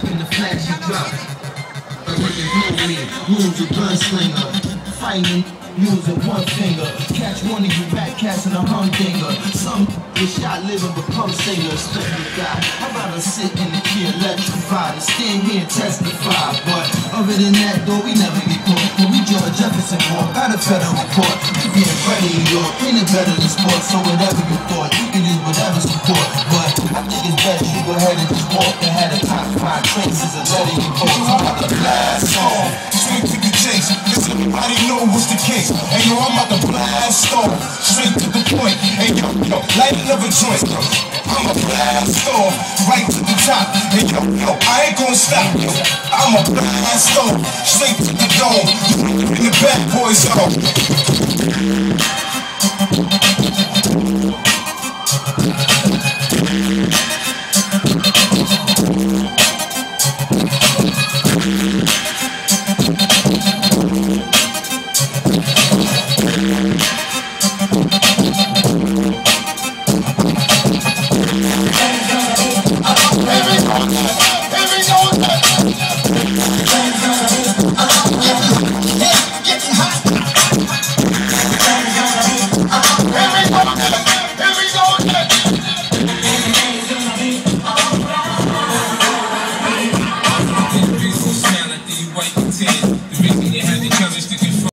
up in the flashy drop. Working through me, moves a gunslinger. Fighting, using one finger. Catch one of you rat cats in a humdinger. Some get shot living with pump singers. Let me die. I'd rather sit in the key electrified and stand here and testify. But other than that, though, we never get caught. When we George Jefferson walk, got a federal court. We being ready in York, ain't it better than sports? So whatever you thought, you can use whatever support. But I think it's better you go ahead and just walk and have a top 5 traces of letting you go. I'm about to blast off. Straight to the chase, cause everybody know what's the case. Hey yo, I'm about to blast off, straight to the point. Hey yo, light another joint. I'ma blast off, right to the top. Hey yo, I ain't gonna stop. I'ma blast off, straight to the dome. In the bad boys zone.